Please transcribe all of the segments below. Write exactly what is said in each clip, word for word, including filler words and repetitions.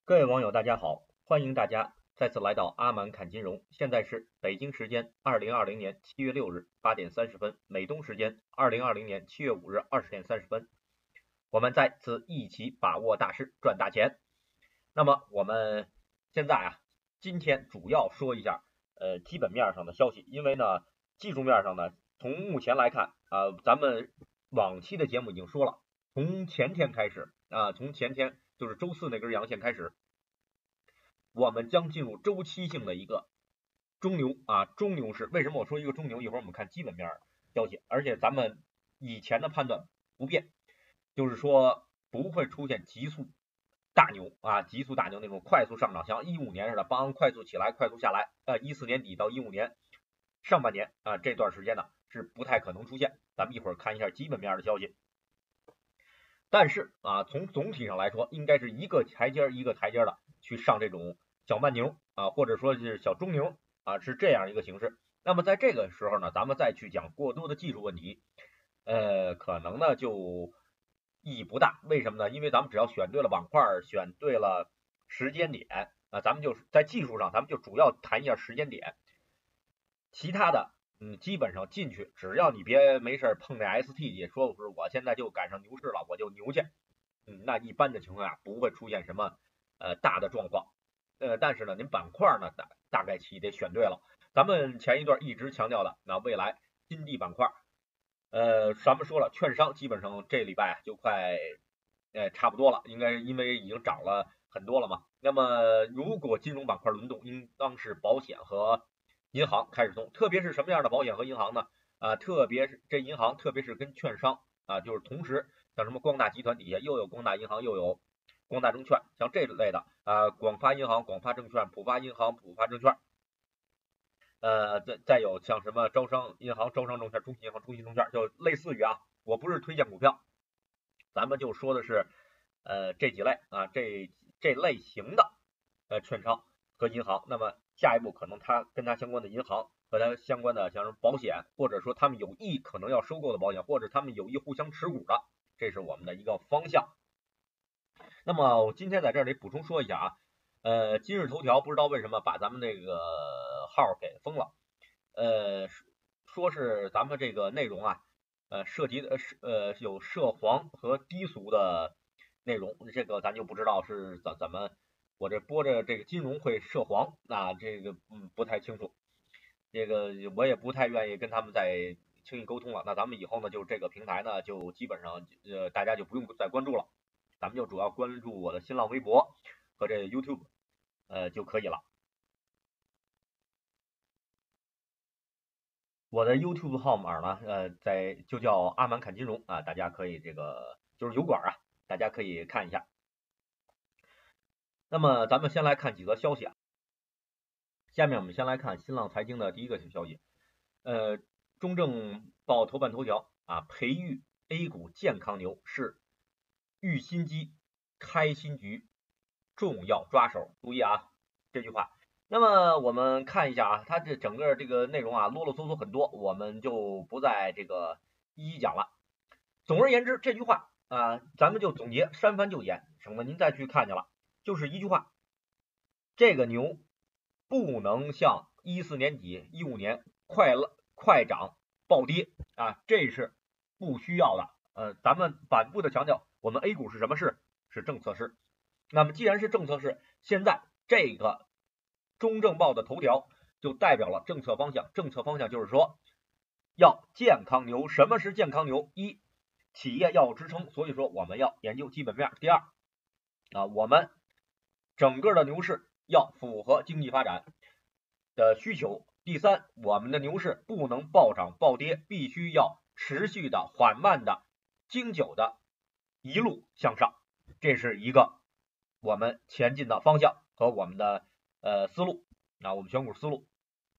各位网友，大家好，欢迎大家再次来到阿满侃金融。现在是北京时间二零二零年七月六日八点三十分，美东时间二零二零年七月五日二十点三十分。我们再次一起把握大势，赚大钱。那么我们现在啊，今天主要说一下呃基本面上的消息，因为呢，技术面上呢，从目前来看啊、呃，咱们往期的节目已经说了，从前天开始啊、呃，从前天就是周四那根阳线开始。我们将进入周期性的一个中牛啊中牛市。为什么我说一个中牛？一会儿我们看基本面消息，而且咱们以前的判断不变，就是说不会出现急速大牛啊，急速大牛那种快速上涨，像一五年似的，帮快速起来，快速下来。呃，一四年底到一五年上半年啊这段时间呢是不太可能出现。咱们一会儿看一下基本面的消息。但是啊，从总体上来说，应该是一个台阶一个台阶的去上这种小慢牛啊，或者说是小中牛啊，是这样一个形式。那么在这个时候呢，咱们再去讲过多的技术问题，呃，可能呢就意义不大。为什么呢？因为咱们只要选对了板块，选对了时间点啊，咱们就在技术上，咱们就主要谈一下时间点，其他的。嗯，基本上进去，只要你别没事碰这 S T 也说不是我现在就赶上牛市了，我就牛去。嗯，那一般的情况下不会出现什么呃大的状况。呃，但是呢，您板块呢大大概其得选对了。咱们前一段一直强调的，那未来金地板块，呃，咱们说了，券商基本上这礼拜就快呃差不多了，应该因为已经涨了很多了嘛。那么如果金融板块轮动，应当是保险和银行开始动，特别是什么样的保险和银行呢？啊，特别是这银行，特别是跟券商啊，就是同时像什么光大集团底下又有光大银行，又有光大证券，像这类的啊，广发银行、广发证券、浦发银行、浦发证券，呃，再再有像什么招商银行、招商证券、中信银行、中信证券，就类似于啊，我不是推荐股票，咱们就说的是呃这几类啊，这这类型的呃券商和银行。那么下一步可能它跟它相关的银行和它相关的像是保险，或者说他们有意可能要收购的保险，或者他们有意互相持股的，这是我们的一个方向。那么我今天在这里补充说一下啊，呃，今日头条不知道为什么把咱们这个号给封了，呃，说是咱们这个内容啊，呃，涉及的是呃有涉黄和低俗的内容，这个咱就不知道是怎怎么，我这播着这个金融会涉黄，那这个嗯不太清楚，这个我也不太愿意跟他们再轻易沟通了。那咱们以后呢，就这个平台呢，就基本上呃大家就不用再关注了，咱们就主要关注我的新浪微博和这 YouTube 呃就可以了。我的 YouTube 号码呢，呃，在就叫阿满侃金融啊，大家可以这个就是油管啊，大家可以看一下。那么咱们先来看几则消息啊，下面我们先来看新浪财经的第一个消息，呃，中证报头版头条啊，培育 A 股健康牛是育新机、开新局重要抓手，注意啊这句话。那么我们看一下啊，它这整个这个内容啊啰啰嗦嗦很多，我们就不再这个一一讲了。总而言之，这句话啊，咱们就总结，删繁就简，省得您再去看去了。就是一句话，这个牛不能像一四年底、一五年快了快涨暴跌啊，这是不需要的。呃，咱们反复的强调，我们 A 股是什么市？是政策市。那么既然是政策市，现在这个中证报的头条就代表了政策方向。政策方向就是说要健康牛。什么是健康牛？一，企业要有支撑，所以说我们要研究基本面。第二啊，我们整个的牛市要符合经济发展的需求。第三，我们的牛市不能暴涨暴跌，必须要持续的、缓慢的、经久的一路向上。这是一个我们前进的方向和我们的呃思路啊，我们选股思路。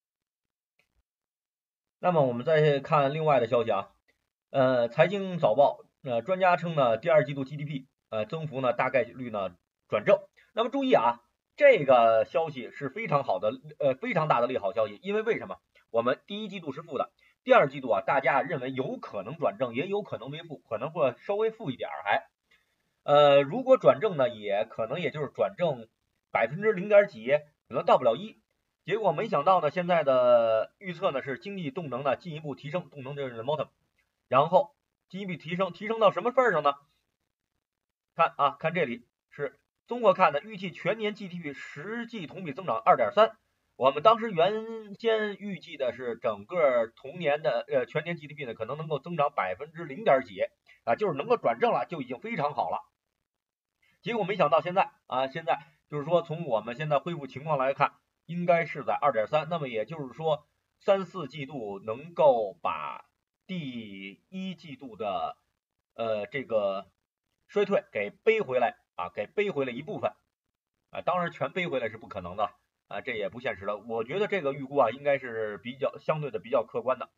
那么我们再看另外的消息啊，呃，财经早报呃专家称呢，第二季度 G D P 呃增幅呢大概率呢转正。那么注意啊，这个消息是非常好的，呃非常大的利好消息，因为为什么？我们第一季度是负的，第二季度啊大家认为有可能转正，也有可能为负，可能会稍微负一点还。 呃，如果转正呢，也可能也就是转正百分之零点几，可能到不了一。结果没想到呢，现在的预测呢是经济动能呢进一步提升，动能就是 momentum， 然后进一步提升，提升到什么份上呢？看啊，看这里是综合看的，预计全年 G D P 实际同比增长 二点三。我们当时原先预计的是整个同年的呃全年 G D P 呢可能能够增长百分之零点几啊，就是能够转正了就已经非常好了。结果没想到现在啊，现在就是说从我们现在恢复情况来看，应该是在 二点三， 那么也就是说三四季度能够把第一季度的呃这个衰退给背回来啊，给背回来一部分啊，当然全背回来是不可能的啊，这也不现实的。我觉得这个预估啊应该是比较相对的比较客观的。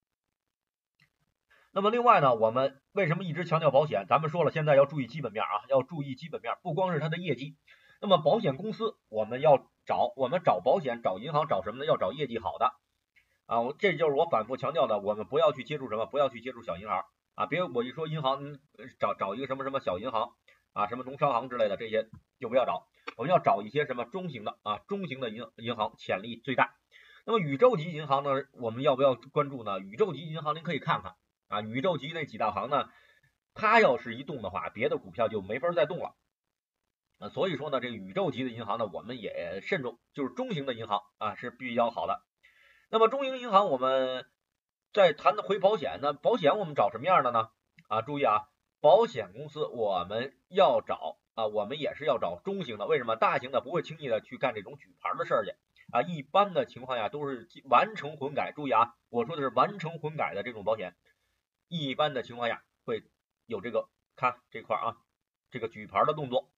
那么另外呢，我们为什么一直强调保险？咱们说了，现在要注意基本面啊，要注意基本面，不光是它的业绩。那么保险公司我们要找，我们找保险、找银行、找什么呢？要找业绩好的啊，这就是我反复强调的，我们不要去接触什么，不要去接触小银行啊，别我一说银行，找找一个什么什么小银行啊，什么农商行之类的这些就不要找，我们要找一些什么中型的啊，中型的银银行潜力最大。那么宇宙级银行呢，我们要不要关注呢？宇宙级银行您可以看看。啊，宇宙级那几大行呢，它要是一动的话，别的股票就没法再动了。啊，所以说呢，这个宇宙级的银行呢，我们也慎重，就是中型的银行啊是比较好的。那么中型银行，我们再谈回保险，那保险我们找什么样的呢？啊，注意啊，保险公司我们要找啊，我们也是要找中型的，为什么？大型的不会轻易的去干这种举牌的事儿去啊，一般的情况下都是完成混改，注意啊，我说的是完成混改的这种保险。一般的情况下会有这个看这块啊，这个举牌的动作。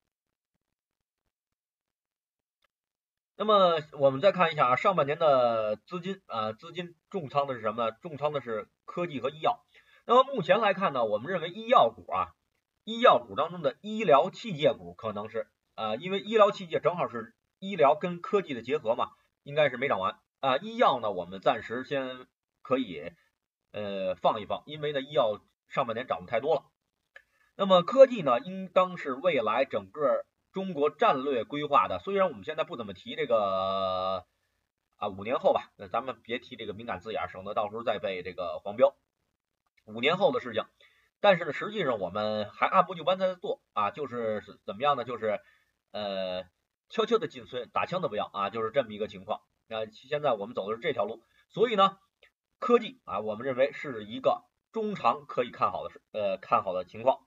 那么我们再看一下啊，上半年的资金啊，资金重仓的是什么呢？重仓的是科技和医药。那么目前来看呢，我们认为医药股啊，医药股当中的医疗器械股可能是啊，因为医疗器械正好是医疗跟科技的结合嘛，应该是没涨完啊。医药呢，我们暂时先可以呃放一放，因为呢医药上半年涨得太多了。那么科技呢，应当是未来整个中国战略规划的。虽然我们现在不怎么提这个啊五年后吧，那咱们别提这个敏感字眼，省得到时候再被这个黄标。五年后的事情，但是呢，实际上我们还按部就班在做啊，就是怎么样呢？就是呃悄悄的进村，打枪的不要啊，就是这么一个情况。那现在我们走的是这条路，所以呢。科技啊，我们认为是一个中长可以看好的呃看好的情况。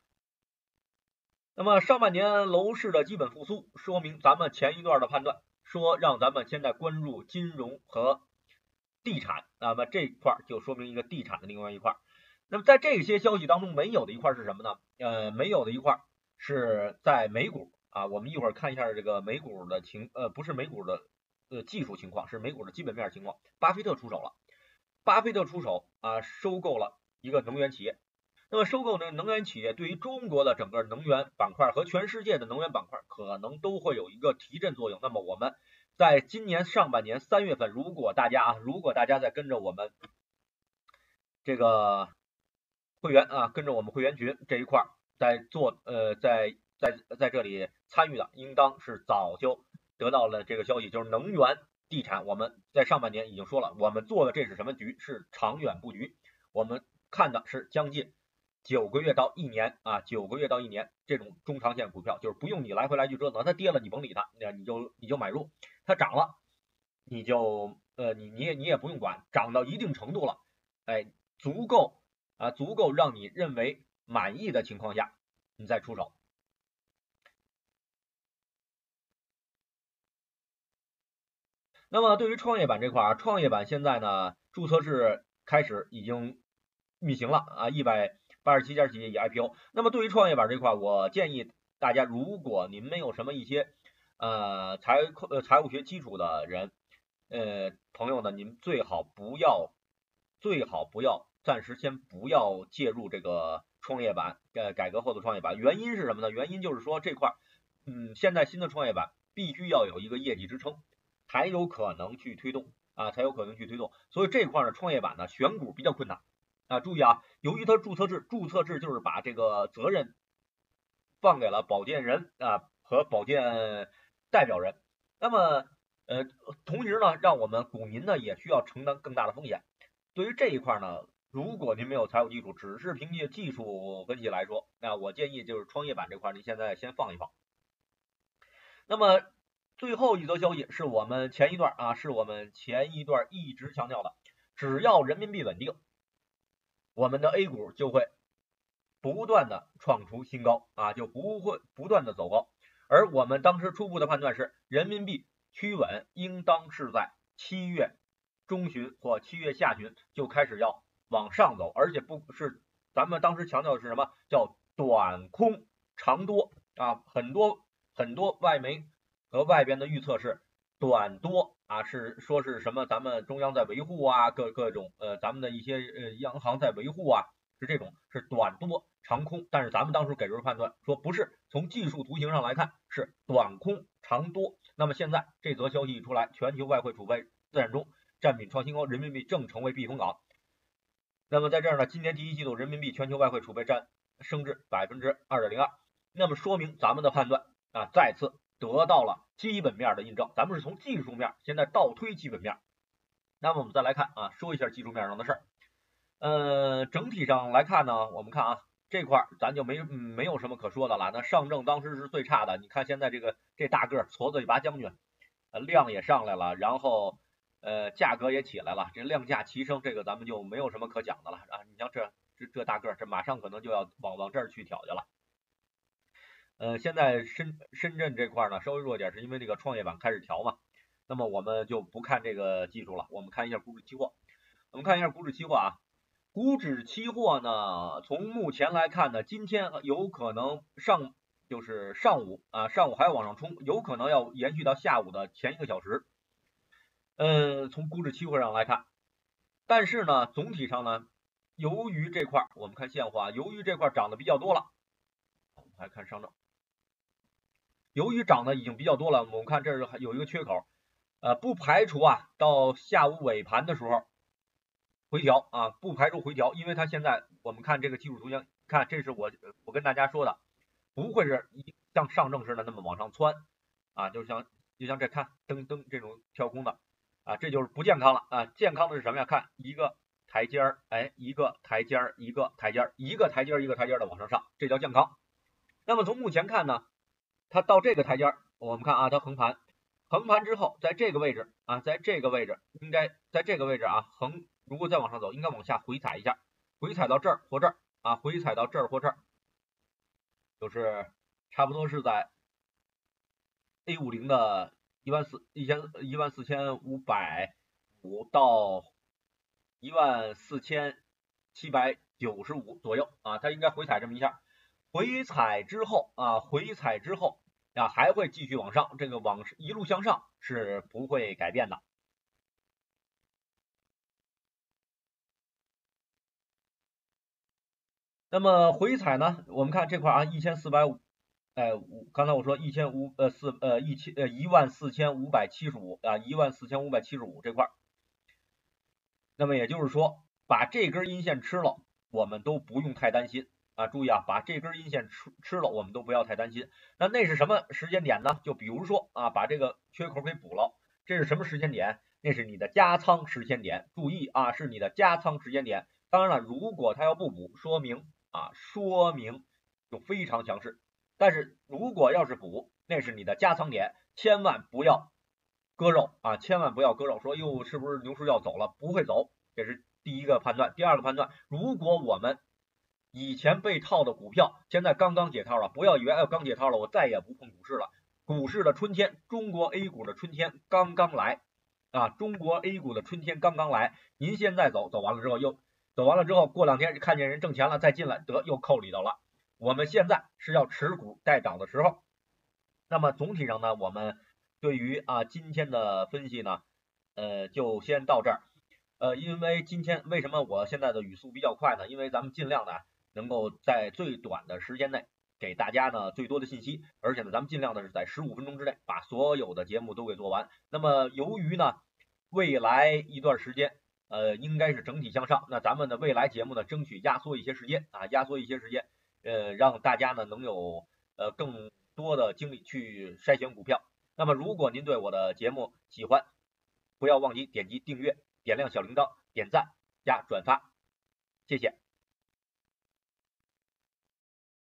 那么上半年楼市的基本复苏，说明咱们前一段的判断，说让咱们现在关注金融和地产，那么这一块就说明一个地产的另外一块。那么在这些消息当中没有的一块是什么呢？呃，没有的一块是在美股啊，我们一会儿看一下这个美股的情，呃，不是美股的呃技术情况，是美股的基本面情况。巴菲特出手了。巴菲特出手啊，收购了一个能源企业。那么收购这个能源企业，对于中国的整个能源板块和全世界的能源板块，可能都会有一个提振作用。那么我们在今年上半年三月份，如果大家啊，如果大家在跟着我们这个会员啊，跟着我们会员群这一块在做呃，在在在这里参与的，应当是早就得到了这个消息，就是能源。地产我们在上半年已经说了，我们做的这是什么局？是长远布局，我们看的是将近九个月到一年啊，九个月到一年这种中长线股票，就是不用你来回来去折腾，它跌了你甭理它，你就你就买入，它涨了你就呃你你也你也不用管，涨到一定程度了，哎，足够啊足够让你认为满意的情况下，你再出手。那么对于创业板这块啊，创业板现在呢注册制开始已经运行了啊，一百八十七家企业已 I P O。那么对于创业板这块，我建议大家，如果您没有什么一些呃财呃财务学基础的人，呃朋友呢，您最好不要最好不要暂时先不要介入这个创业板，呃改革后的创业板。原因是什么呢？原因就是说这块，嗯，现在新的创业板必须要有一个业绩支撑。才有可能去推动啊，才有可能去推动。所以这块呢，创业板呢选股比较困难啊。注意啊，由于它注册制，注册制就是把这个责任放给了保荐人啊和保荐代表人。那么呃，同时呢，让我们股民呢也需要承担更大的风险。对于这一块呢，如果您没有财务基础，只是凭借技术分析来说，那我建议就是创业板这块您现在先放一放。那么最后一则消息是我们前一段啊，是我们前一段一直强调的，只要人民币稳定，我们的 A 股就会不断的创出新高啊，就不会不断的走高。而我们当时初步的判断是，人民币趋稳应当是在七月中旬或七月下旬就开始要往上走，而且不是咱们当时强调的是什么叫短空长多啊，很多很多外媒和外边的预测是短多啊，是说是什么咱们中央在维护啊，各各种呃咱们的一些呃央行在维护啊，是这种是短多长空，但是咱们当时给出判断说不是，从技术图形上来看是短空长多。那么现在这则消息一出来，全球外汇储备自然中占比创新高，人民币正成为避风港。那么在这儿呢，今年第一季度人民币全球外汇储备占升至 百分之二点零二， 那么说明咱们的判断啊再次得到了基本面的印证。咱们是从技术面现在倒推基本面。那么我们再来看啊，说一下技术面上的事儿。呃，整体上来看呢，我们看啊这块咱就没、嗯、没有什么可说的了。那上证当时是最差的，你看现在这个这大个矬子一拔将军，呃量也上来了，然后呃价格也起来了，这量价齐升，这个咱们就没有什么可讲的了啊。你像这这这大个，这马上可能就要往往这儿去挑去了。呃，现在深深圳这块呢稍微弱点，是因为这个创业板开始调嘛。那么我们就不看这个技术了，我们看一下股指期货。我们看一下股指期货啊，股指期货呢，从目前来看呢，今天有可能上就是上午啊，上午还要往上冲，有可能要延续到下午的前一个小时。呃，从股指期货上来看，但是呢，总体上呢，由于这块我们看现货啊，由于这块涨得比较多了，我们来看上证。由于涨的已经比较多了，我们看这是有一个缺口，呃，不排除啊到下午尾盘的时候回调啊，不排除回调，因为它现在我们看这个技术图形，看这是我我跟大家说的，不会是像上证似的那么往上窜啊，就像就像这看噔噔这种跳空的啊，这就是不健康了啊，健康的是什么呀？看一个台阶儿，哎，一个台阶儿，一个台阶儿，一个台阶儿一个台阶儿的往上上，这叫健康。那么从目前看呢，它到这个台阶儿，我们看啊，它横盘，横盘之后，在这个位置啊，在这个位置应该在这个位置啊，横如果再往上走，应该往下回踩一下，回踩到这儿或这儿啊，回踩到这儿或这儿，就是差不多是在 A 五十 的一万四一千一万四千五百五到一万四千七百九十五左右啊，它应该回踩这么一下。回踩之后啊，回踩之后啊，还会继续往上，这个往一路向上是不会改变的。那么回踩呢，我们看这块啊，一千四百五，哎，刚才我说一千五呃四呃一千呃一万四千五百七十五啊，一万四千五百七十五这块，那么也就是说，把这根阴线吃了，我们都不用太担心。啊，注意啊，把这根阴线吃吃了，我们都不要太担心。那那是什么时间点呢？就比如说啊，把这个缺口给补了，这是什么时间点？那是你的加仓时间点。注意啊，是你的加仓时间点。当然了，如果它要不补，说明啊，说明就非常强势。但是如果要是补，那是你的加仓点，千万不要割肉啊，千万不要割肉。说哟，是不是牛市要走了？不会走，这是第一个判断。第二个判断，如果我们以前被套的股票，现在刚刚解套了，不要以为哎刚解套了，我再也不碰股市了。股市的春天，中国 A 股的春天刚刚来啊，中国 A 股的春天刚刚来。您现在走，走完了之后又走完了之后，过两天看见人挣钱了，再进来得又扣里头了。我们现在是要持股待涨的时候。那么总体上呢，我们对于啊今天的分析呢，呃，就先到这儿。呃，因为今天为什么我现在的语速比较快呢？因为咱们尽量的能够在最短的时间内给大家呢最多的信息，而且呢，咱们尽量的是在十五分钟之内把所有的节目都给做完。那么由于呢，未来一段时间，呃，应该是整体向上，那咱们的未来节目呢，争取压缩一些时间啊，压缩一些时间，呃，让大家呢能有呃更多的精力去筛选股票。那么如果您对我的节目喜欢，不要忘记点击订阅、点亮小铃铛、点赞加转发，谢谢。